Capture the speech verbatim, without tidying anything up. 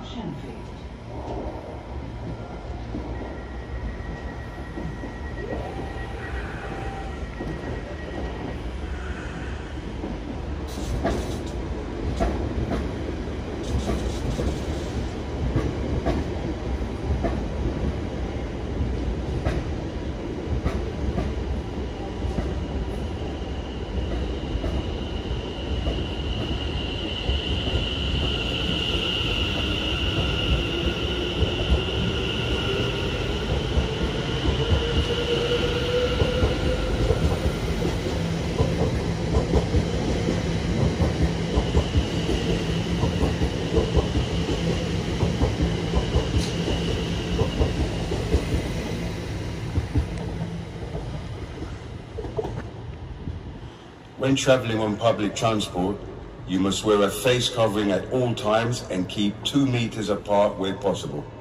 When travelling on public transport, you must wear a face covering at all times and keep two meters apart where possible.